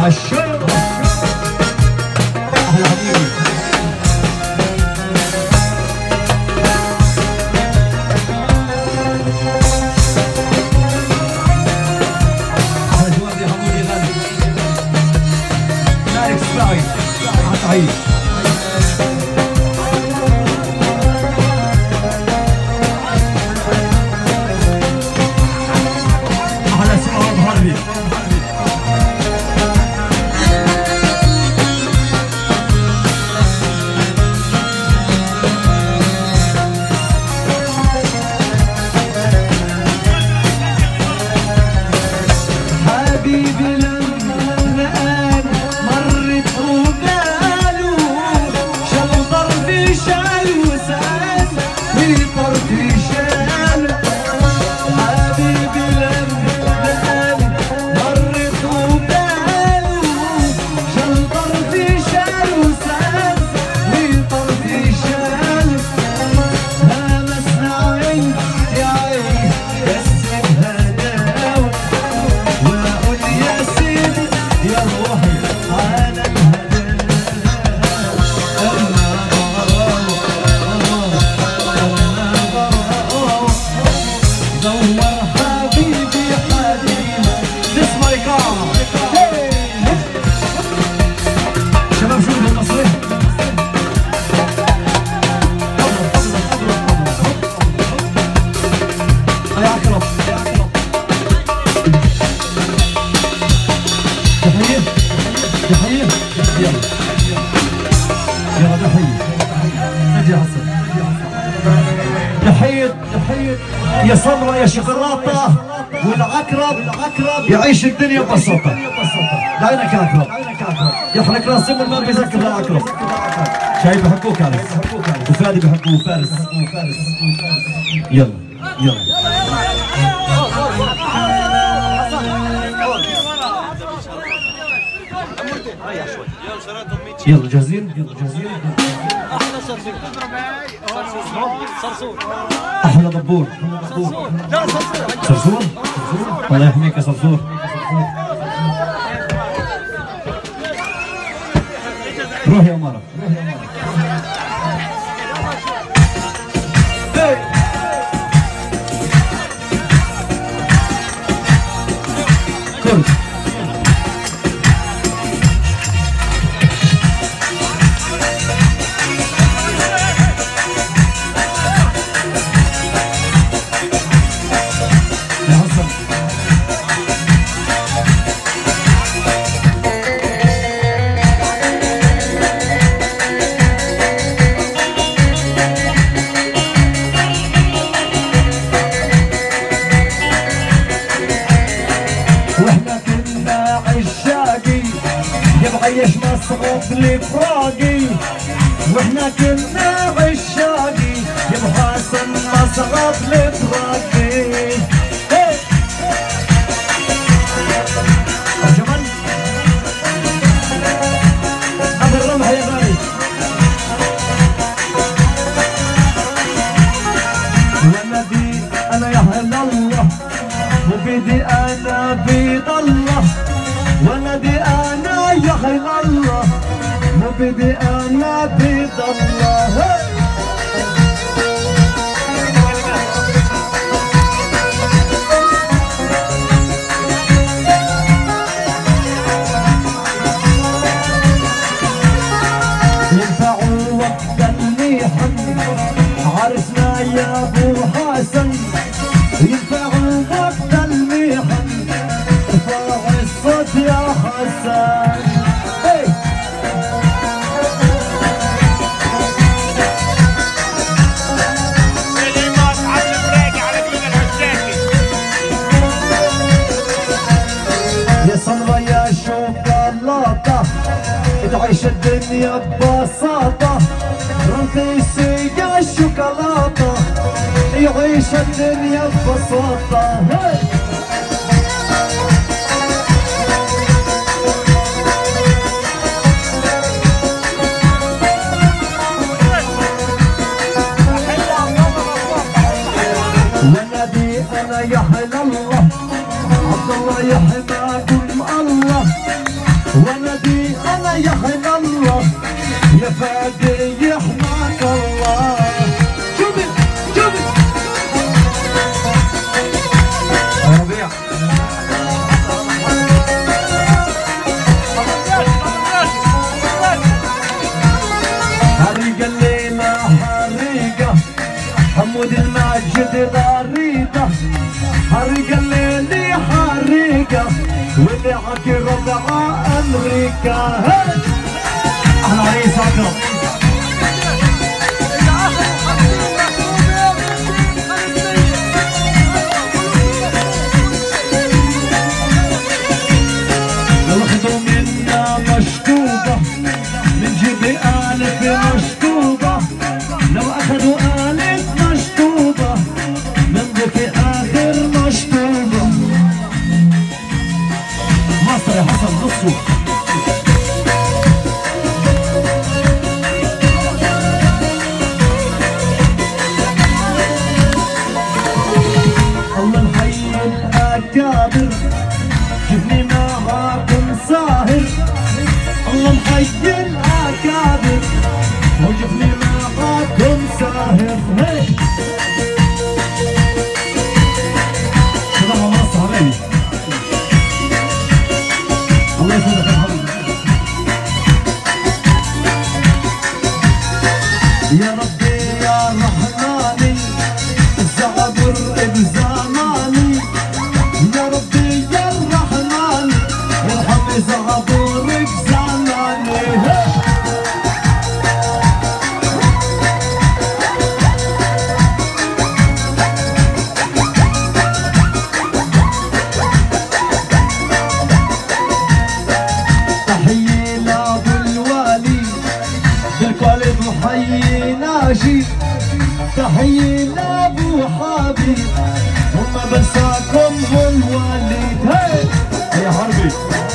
هالشيء احلى حبيبي. احلى جواب يا حبيبي غالي مالك سباعي عيد. احلى سباعي بحربي. حبيبي لما الآن مرت وقالوا شال طرفي شال وسال في طرفي شال. حبيبي لما الآن مرت وقالوا شال طرفي شال وسال في طرفي شال. همسنا عين يا عين كسبها داوي واقول يا سيدي يا روحي على الهدى. انا براوة دور حبيبي حبيبي. This my car. شباب شو بدهم المصري؟ يا أكرم تحية تحية يلا يلا تحية نجي حسن. تحية يا سمرة يا شوكولاتة والعكرب يعيش الدنيا ببساطة. لعينك يا عكرب يحرك راس يوم ما بيذكر للعكرب. شايف بحبوك عارف وفادي بحبوه فارس. يلا يلا يلا جاهزين يلا جاهزين. احلى دبور صرصور الله يحميك يا صرصور. روح يا أمارة كل عيش مصعب لفراقي. واحنا كنا عشاقي يا ابو حسن مصعب لفراقي. جمال هذا الرمح يا غالي. ونبي انا يا هل الله وبدي انا بيض الله. ونبي انا يا خير الله وبدي انا بيض الله. ينفعوا وقت الميحن عرسنا يا ابو حسن. ينفعوا وقت الميحن ارفع الصوت يا حسن. يا سمرة يا شوكولاتة تعيش الدنيا ببساطة. رنتيسي يا شوكولاتة يعيش الدنيا ببساطة. ونبي انا يا حل الله عبد الله يحماكم الله. ولدي انا يحن الله يا فادي يحماك الله. شوفي شوفي يا ربيع حريقة الليلة حريقة حمود الماجد غريقة حريقة الليلة حريقة واللي عكي ربع امريكا. احلى عريس اكرم لو اخذوا منا مشطوبة من جيب الف مشطوبة لو اخذوا الف مشطوبة من ذيك اخر مشطوبة. مصر يا حسن نصه الله محيي الاكابر جبني معاكم ساهر. الله محيي الاكابر وجبني معاكم ساهر. شباب مصر حبيبي الله يسعدك يا حبيبي. يا ربي يا رحماني الزعبر بزماني يا ربي يا الرحمن ارحم زعبرك زماني. تحية لابو الوالي بالقلب محيي ناجي تحية لابو حبيب وما بنساكم والوالد. يا حربي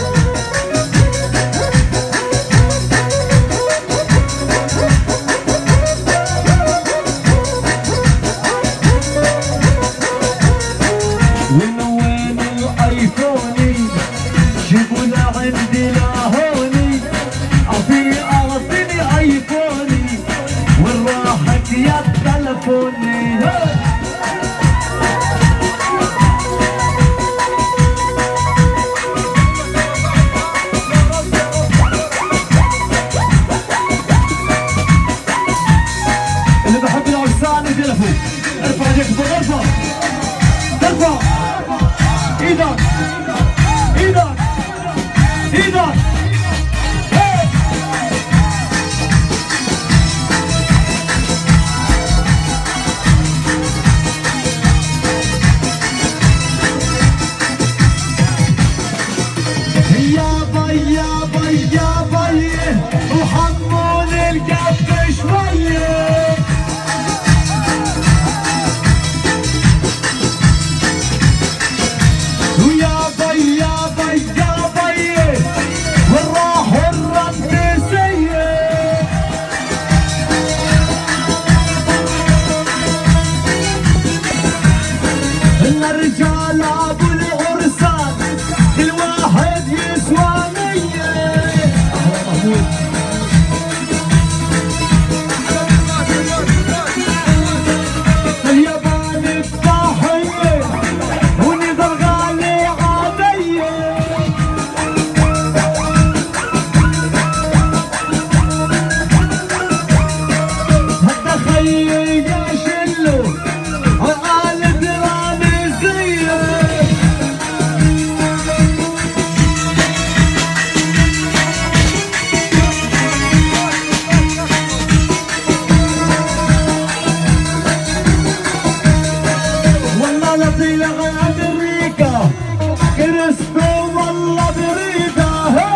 وين الايفوني جيبوا لعندي لهوني اعطيني ايفوني وين راحت يا تلفوني. اللي بحب العرسان يدلفوا ارفع ايدك فوق ارفع ارفع ايدك ايدك ايدك. يابا يابا يابا وحمون الكف شويه ويابا يابا يابا والراح الرمسية. إن الرجال أبو العرسان كل واحد يسوى مية. اليابان الضاحية ونظر غالي عادية. هدا خيي يا شلو عقال درامزية. والله لطيلة أمريكا كريستو والله بريدة.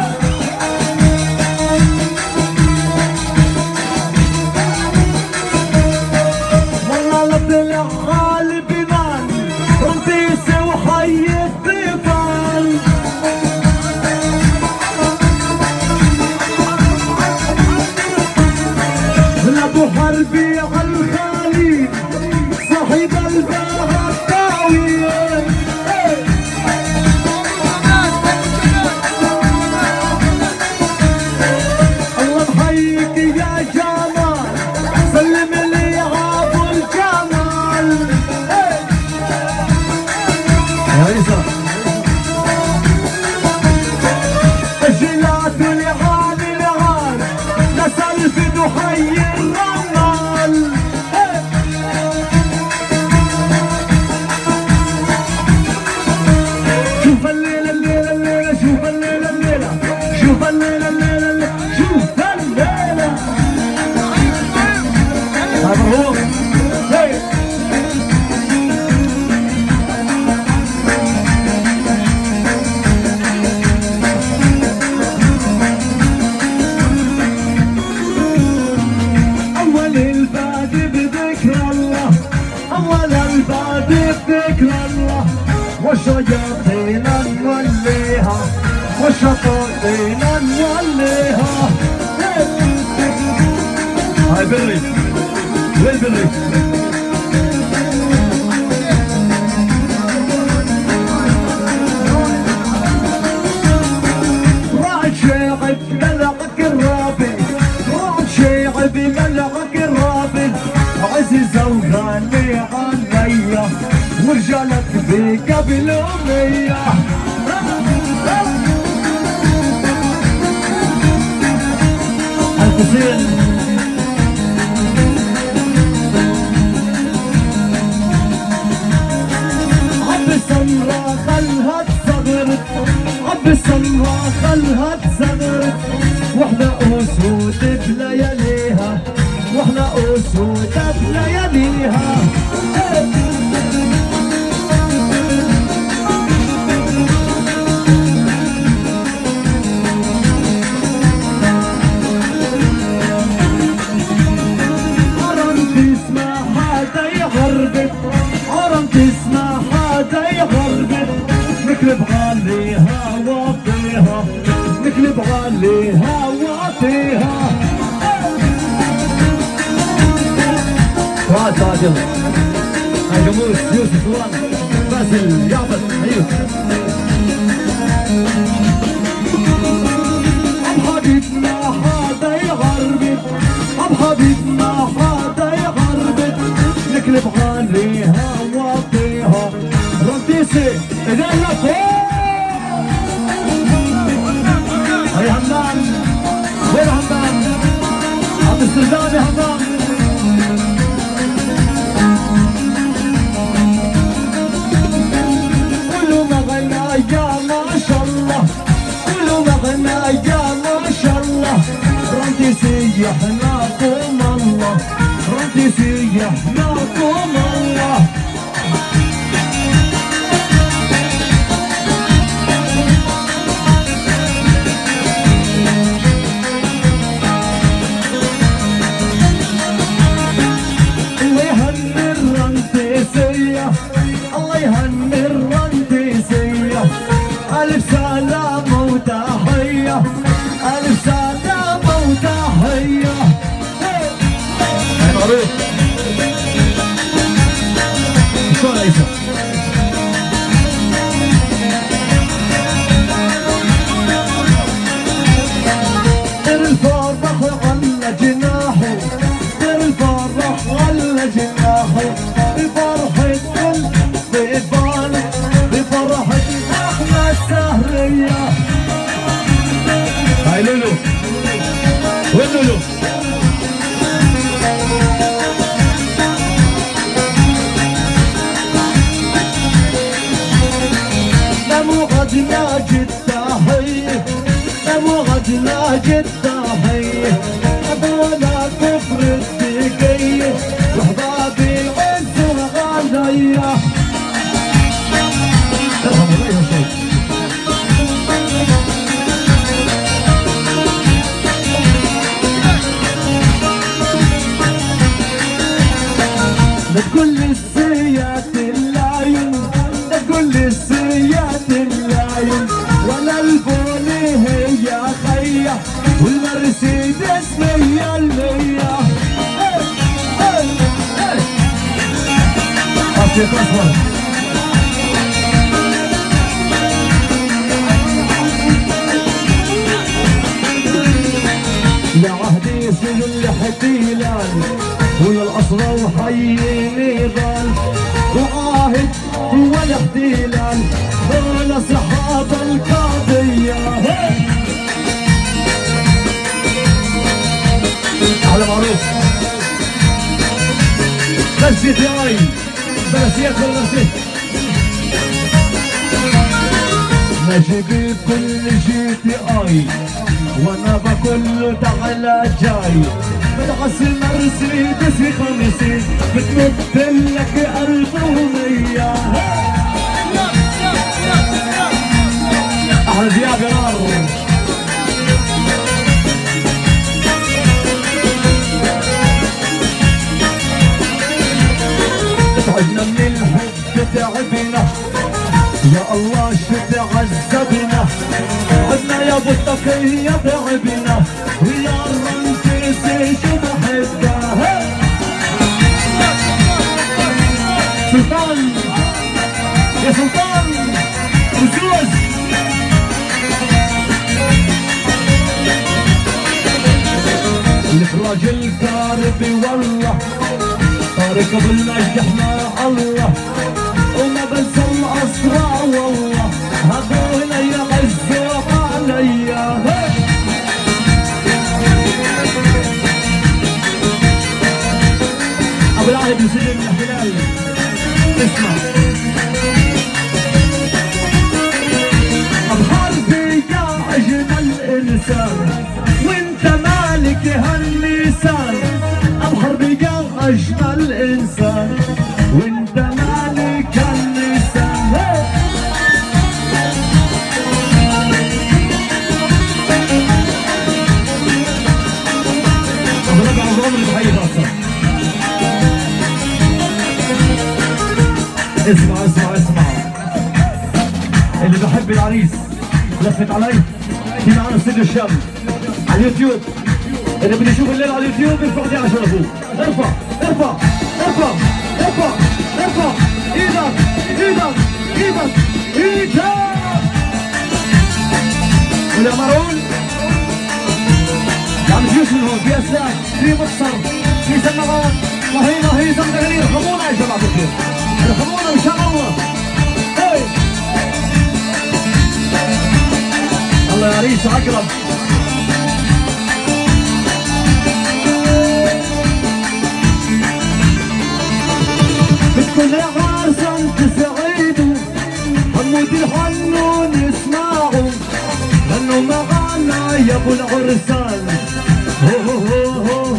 والله لطيلة غالب بنان رمسيس وحي الطيفان. ابو حربي عالخالي صاحب الباب الطاويل. عيسى الجلات والعان العان نسال في دحي الرمال شوف الليلة الليلة الليلة شوف الليلة الليلة شوف الليلة الليلة الليلة شوف الليلة مبروك أول البادي بذكر الله أول البادي بذكر الله والشياطين نوليها والشياطين نوليها هاي بري وين بري راعد شيعب ملعك الرابي راعد شيعب ملعك الرابي عزيزة وغالي عليا ورجالك في قبل أمية الحسين عب السمرة خلها تصغرت عب السمرة خلها تصغرت واحنا أسود بلياليها واحنا أسود بلياليها عرم تسمع حدا يغربت نكلب عليها واطيها نكلب عليها واطيها فؤاد عادل هاي جمهور يوسف وران باسل يعبد ايوه ام حبيبنا حدا يغربت ام حبيبنا حدا يغربت نكلب عليها واطيها رمتيسي اذا لا فوق هاي همام وين همام عبد السردان يا همام كله مغنى يا ما شاء الله كله مغنى يا ما شاء الله رمتيسي يحناكم الله رمتيسي يحناكم الله الله يهني الرمتيسية الله يهني الرمتيسية ألف سلامة وتحية ألف سلامة وتحية معروف شلون عيسى الفرح على جناحه الفرح على جناحه بفرحة كل ببالك بفرحة احنا السهرية هاي لولو وين لولو ناجد تحية ناجد تحية أبونا كفر الدقية وحبابي عز وغالية ترحم الله يا شيخ لا تقول لي السيات العيون لا تقول لي السيات العيون ولا البولي هي خيا والمرسيدس مية المية أصيح أصفر لعهدي سن الحتيلان ولا الأصل وحييني ظل وعاهد ولا احتيال هلال دول اصحاب القضية. على معروف بس جي بلسيات ولا بلسيات نجيب كل GTI وانا بكل تعالى جاي بدعس المرسيدس 50 بتنط لك 1100. احلى دياب يا نار. تعبنا من الحب تعبنا يا الله شو تعذبنا عدنا يا ابو التقية تعبنا ويا الرنكسي شو بحبها. سلطان يا سلطان وزوز الإخراج الكاربي والله طارق بالنجح مع الله وما بنسى الأسرع والله هذول يعزوا عليا. أبو العهد يسلم يا هلال اسمع بحربي يا أجمل إنسان وانت مالك هاللسان بحربي يا أجمل إنسان وانت مالك هاللسان. أبو ربع العمر بحي راسه. اسمع اسمع اسمع اللي بحب العريس لفت علي في معنا استوديو الشام على اليوتيوب. اللي بده يشوف الليل على اليوتيوب يرفع ايديه عشان ابوه. ارفع ارفع ارفع ارفع ارفع ايدك ايدك ايدك ايدك. ولا مارون عم جيوش من هون في اسلاك في مقصر في سماعات وهي زمزمين. ارحمونا يا جماعه الخير ارحمونا ان شاء الله. الله يا عريس عقرب كل عرسا تسعيدوا حمود الحنون اسمعوا غنوا معانا يا ابو العرسان. هو هو هو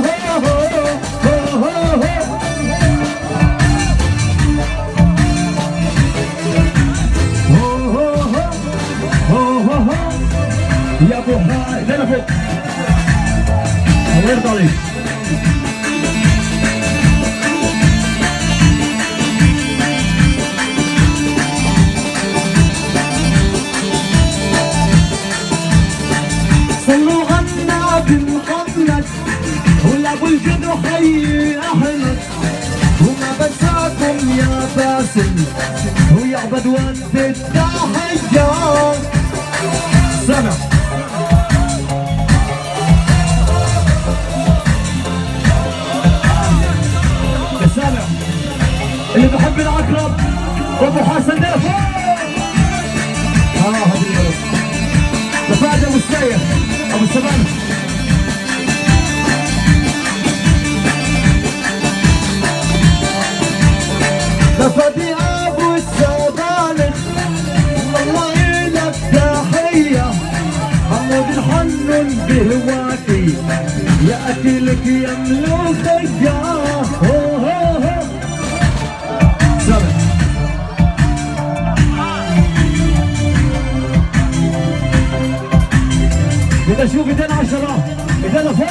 هو يا ابو هاي لا لا فوق الله يرضى عليك. صلوا على النبي محمد والابو الجد وحي احمد وما بنساكم يا باسم ويا عبد وانت التحيه. سامع يا سامع اللي بحب العقرب وابو حسن دافع هذه البلد لفاعل ابو السيف ابو السبانه. لفادي ابو السبانه والله لك تحيه حمود الحنون بهواكي يا اكلك يا ملوخيه. سامع بدي اشوف 210 200 فوق.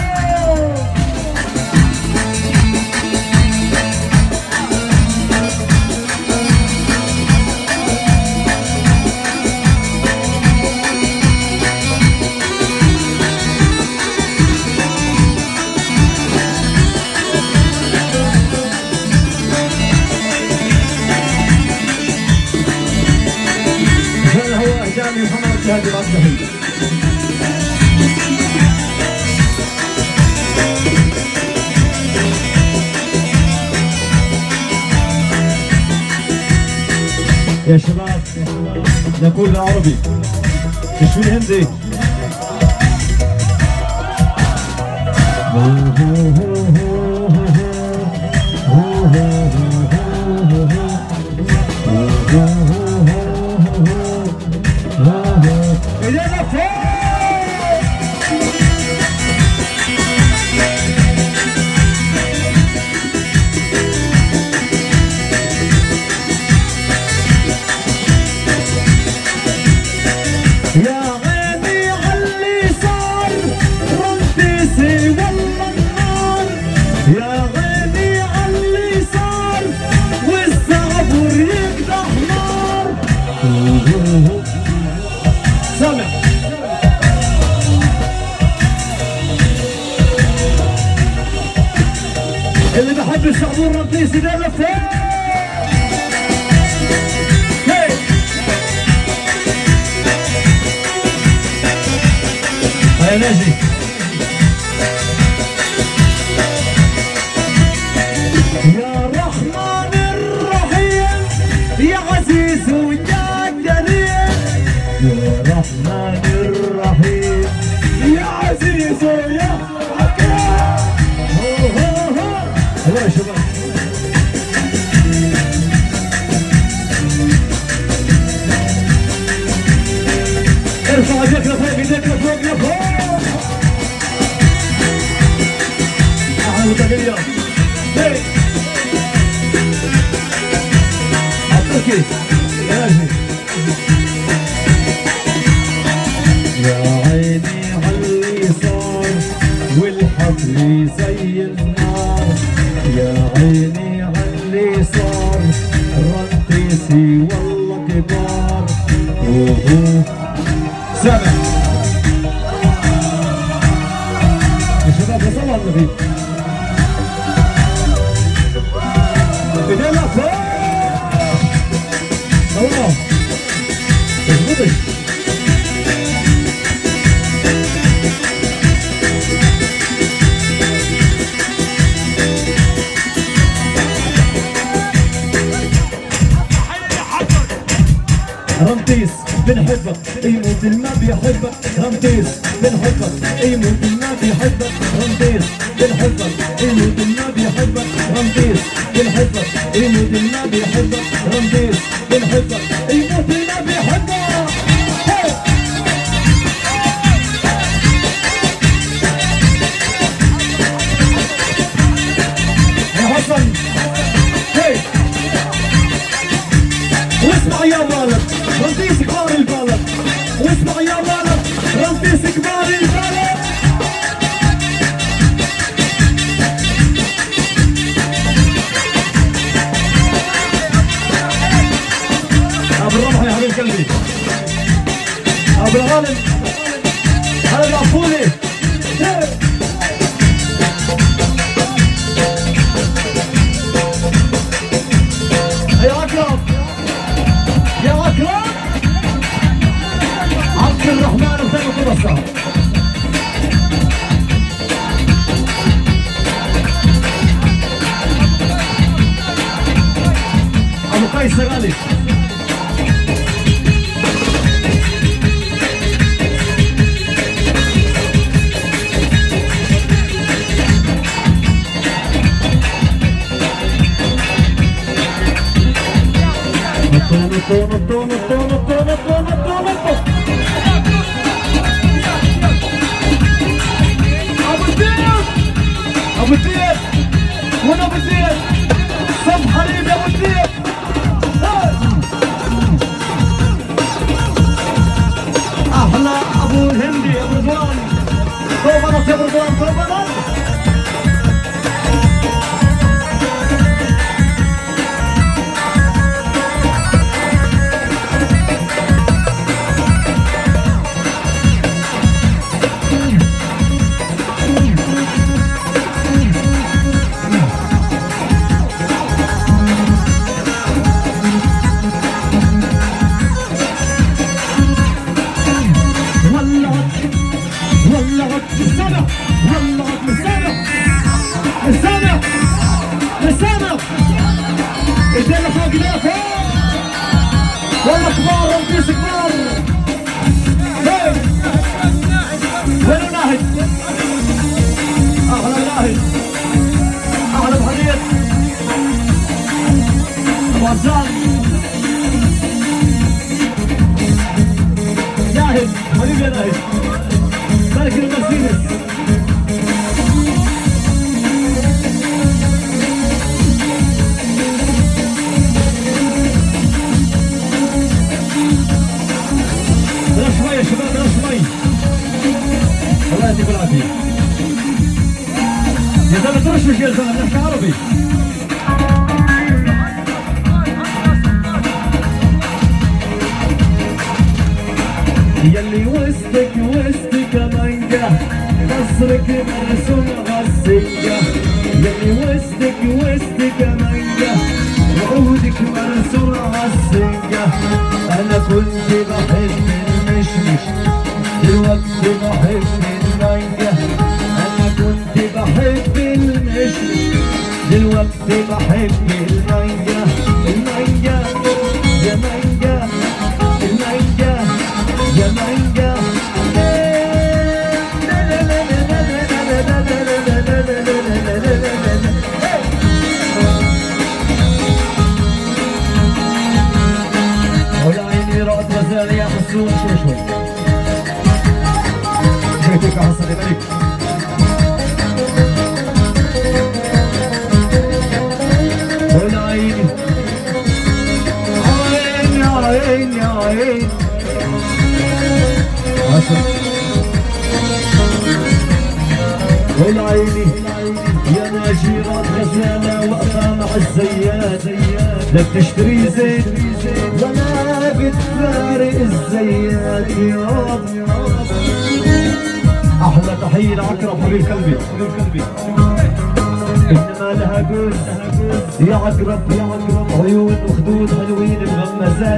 هو جامي محمد الجهادي بعد شهيد. يا شباب نقول بالعربي مش بالهندي. اللي بحب الشعبور رمتيس يدير لفوق. هيا نجي يا رحمن الرحيم يا عزيز ويا كريم. يا رحمن الرحيم يا عزيز ويا كريم. يا شباب ارفع ايديك لفوق، ايديك لفوق لفوق. اهلا وسهلا. هي عالتركي يا نجمي. يا عيني عاللي صار والحفل زي النار. يا عيني عاللي صار رنتيسي والله كبار. سامع يا شباب صلوا على النبي. بدينا فوق الله اظبطي. رمتيس بنحبك يموت ما بيحبك. رمتيس بنحبك يموت ما بيحبك. رمتيس بنحبك يموت ما بيحبك. رمتيس بنحبك يموت ما بيحبك. رمتيس بنحبك يموت ما بيحبك. يا حسن هي واسمع يا مالك رمتيس كبار البلد. واسمع يا مالك رمتيس كبار البلد. ابو الرمح يا حبيب قلبي. ابو الغالب هلا العفولي. يا اكرم يا اكرم عبد الرحمن بن قرصة. ابو قيس غالي. ابو الديب وين ابو الديب؟ صب حليب يا ابو الديب. احلى ابو الهندي ابو رضوان. طوبنت يا ابو رضوان طوبنت. والله كبار رمسيس كبار. وين ناهد؟ اهلا ناهد، اهلا بحديد ابو عزام. ناهد حبيبي يا ناهد، ملك المرسيدس. بلاش مي يا شباب، بلاش مي. الله يعطيكم العافية. يا زلمة ترشش يا زلمة، نحكي عربي. يلي وسطك وسط كمانجا، قصرك مرسوم غسية. يلي وسطك وسط كمانجا، وعودك مرسوم غسية. أنا كنت بحب المشمش، دلوقتي بحب المانجا. أنا كنت بحب المشمش، دلوقتي بحب المانجا. المانجا يا مانجا، المانجا يا مانجا. ولا عيني رأت غزال يا حسون. شوي شوي جيتك يا حسن الملك. ولا عيني عين يا عين يا عين حسن. ولا عيني يا ناجيرات غزالة واقفة مع الزيات. لا بتشتري زيت ولا بتفارق الزيات. يا احلى تحية لعكرم حبيب قلبي، حبيب قلبي. انما لها جوز يا عقرب، يا عقرب. عيون وخدود حلوين مغمزات،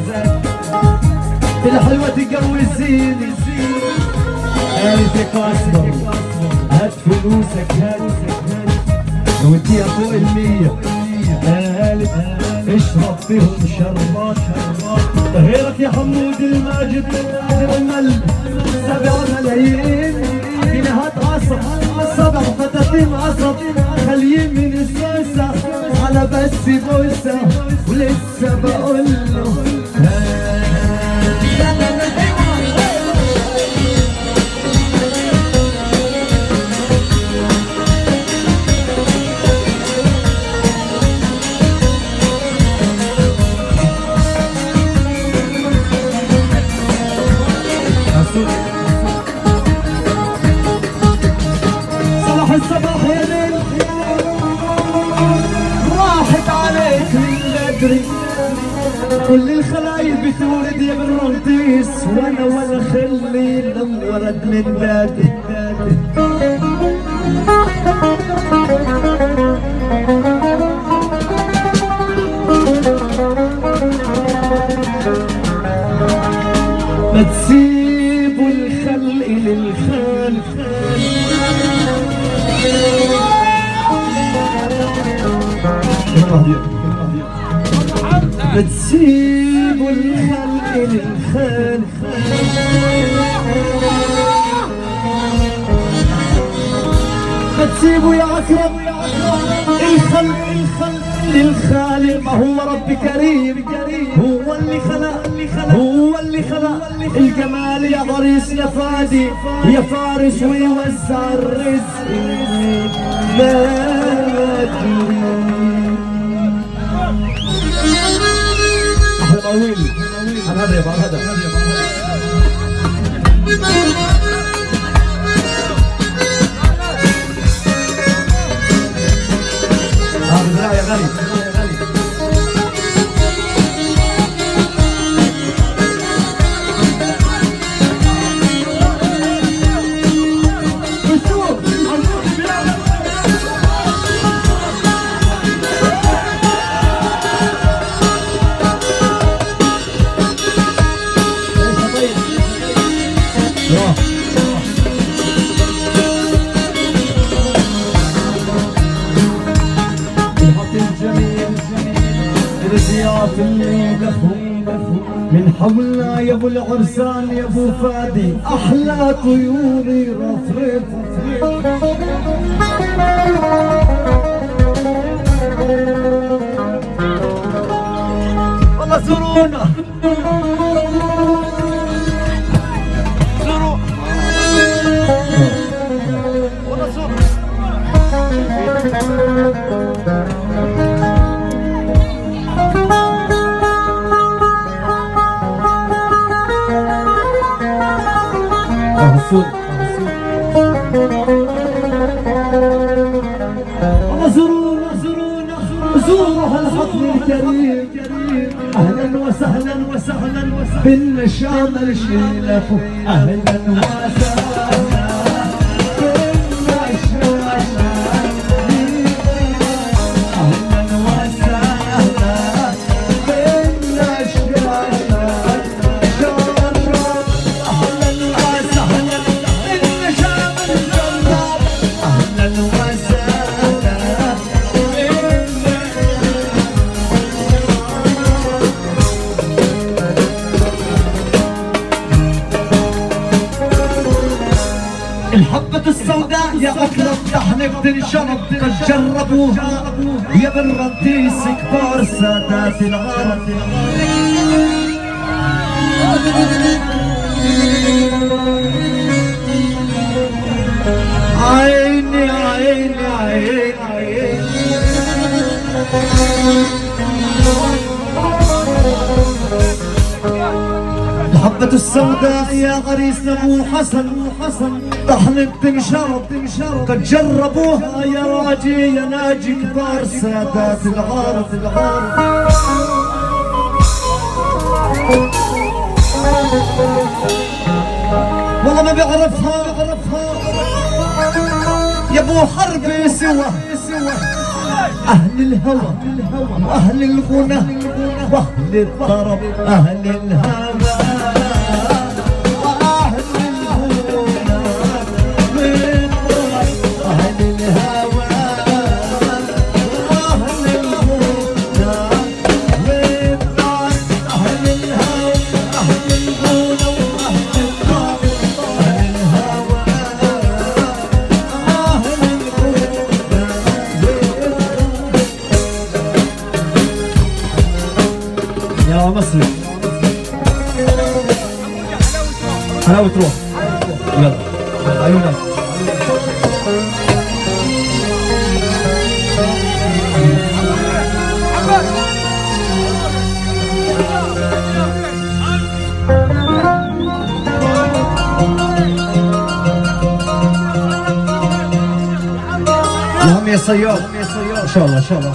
الحلوة تجوزيني. قالت لك اصبر، هات فلوسك هات، نوديها فوق ال100. قالت اشرب فيهم شربات. غيرك يا حمود الماجد عمل 7 ملايين جنيهات عصر، 7 فتاتين عصر خاليين من السوسة. على بس بوسة ولسه بقول له صباح الصباح يا ليل، راحت عليك من بدري. كل الخلايل بتولد يا بالرنطيس، وانا ولا خلي لم ورد من بدري. ما تسيبوا الخلق للخالق، ما تسيبوا الخلق للخالق. ما تسيبوا يا عكرم الخلق للخالق. ما هو رب كريم، هو اللي خلق، هو اللي خلق الجمال يا ضريس يا فادي يا فارس، ويوزع الرزق ما أدري. أحلى مواويل عن هذا يبقى، عن هذا هذا يا غالي. الجميل من حولنا يا ابو العرسان يا ابو فادي احلى طيوري رفرف والله زورونا زوروا والله زوروا والله زورونا زورونا زوروا هالحفل الكريم اهلا وسهلا وسهلا بالنشام الشلف اهلا وسهلا الحبة السوداء يا أكرم تحنك تنشرب جربوها يا بالرنتيس كبار سادات العرب عيني عيني عيني عيني الحبة السوداء يا عريس ابو حسن طحنك تنشرب قد جربوها يا راجي يا ناجي كبار سادات العرب والله ما بيعرفها يا ابو حرب سوا اهل الهوى واهل الغنى واهل الطرب اهل الهوى يا مصري حلاوة روح يلا عيونك يا صياد ان شاء الله ان شاء الله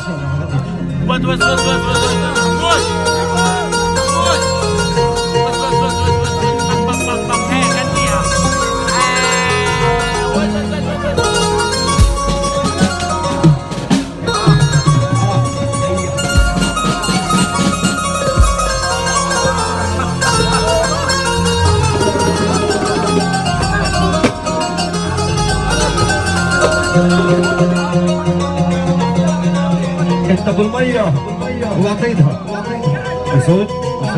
انت بالميه واعطيتها اسود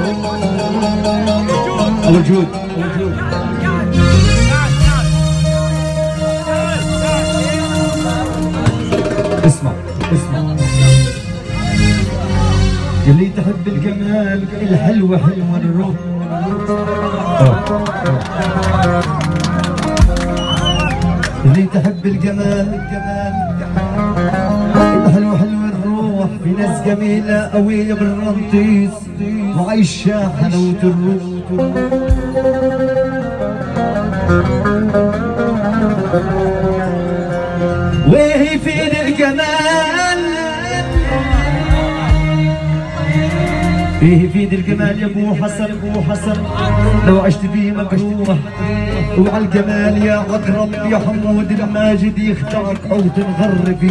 ابو الجود اسمع اللي تحب الجمال الحلوة حلوة الروح اللي تحب الجمال الحلوة حلوة الروح في ناس جميلة قوية بالرنطيس وعايشة حلاوة الروح وهي فين الجمال فيه فيد الجمال يا ابو حسن لو عشت فيه مجروح وعلى الجمال يا اقرب يا حمود الماجد يختارك او تنغر فيه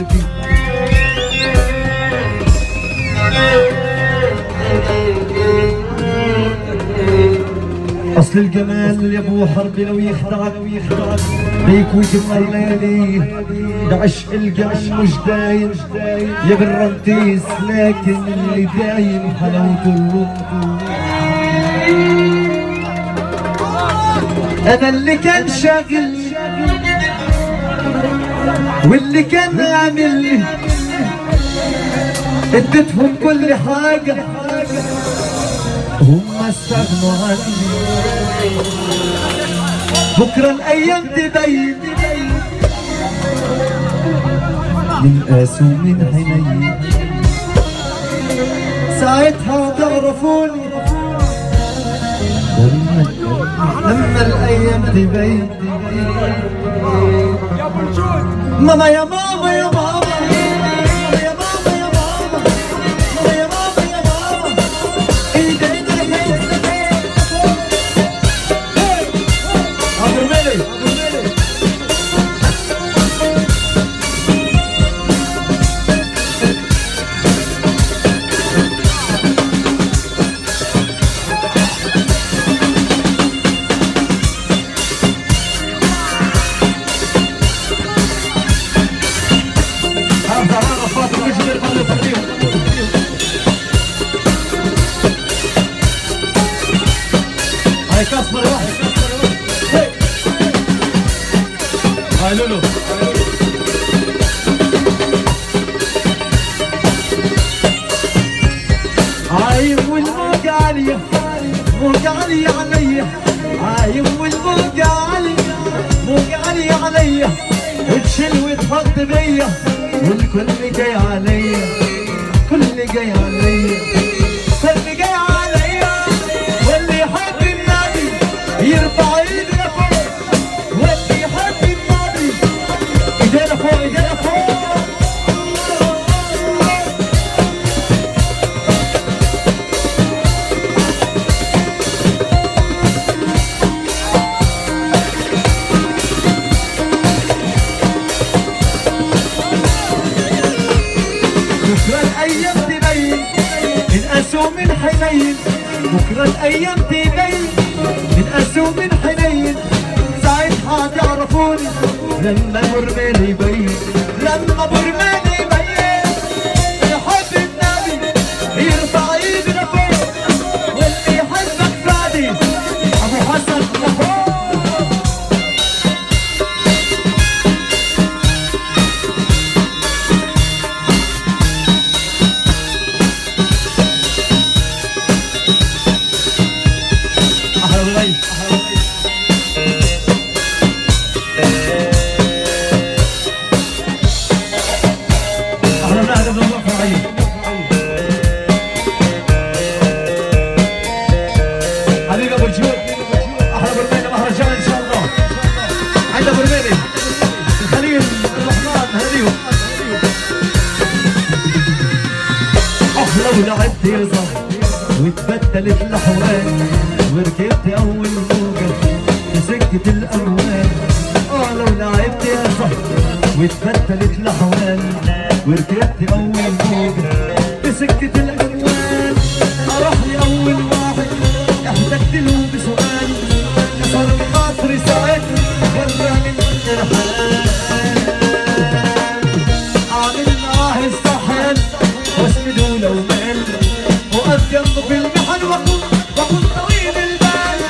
اصل الجمال يا ابو حرب لو يخدعك بيك ويجمر ليلي ده عشق الجمال مش دايم يا بالرنتيس لكن اللي دايم حلاوة الروح انا اللي كان شاغل واللي كان عامل لي اديتهم كل حاجة هم استغنوا عني. بكرة الايام تبين من قاس ومن عيني، ساعتها تعرفوني لما الايام تبين. ماما يا ماما يا ماما يا ماما يا ماما يا ماما يا ماما ايدينا ابو ملي كسر واحد هاي لولو عايم والموج عالية موج عالية عليا، عايم والموج عالية موج عالية عليا، وتشيل وتحط بيا والكل جاي عليا، كل جاي عليا، كل جاي عليا، واللي يحب النبي يرفع ايدنا فوق، واللي يحب النبي ايدينا فوق ايدينا فوق. بكرة الأيام تبين من قاسوا من حنين، بكرة الأيام تبين من قاسوا من حنين، ساعتها تعرفوني لما برمان يبين، لما برمان يبين، يحب النبي يرفع ايدنا فوق، واللي يحبك فادي أبو حسن فوق. حبيبي ابو الجود احلى برميلي مهرجان ان شاء الله، عندنا برميلي الخليل الرحمن هديهم. لو لعبت يا زهر واتبدلت الاحوال، وركبت اول موجه في سكه الاموال. لو لعبت يا زهر واتبدلت الاحوال، وركبت اول موجه في سكه الاموال. اروح لي اول واحد احتجت له بسؤال، كسر خاطري ساعتها وراني الحال، اعمل معاه استحال واسنده لو مال، وقف جنبه في المحن واكون طويل البال.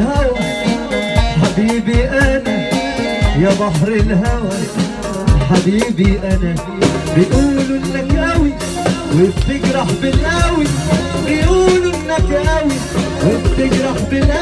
الهوى حبيبي انا يا بحر الهوى حبيبي انا بيقولوا انك قوي وبتجرح بالقوي بيقولوا انك قوي وبتجرح بالقوي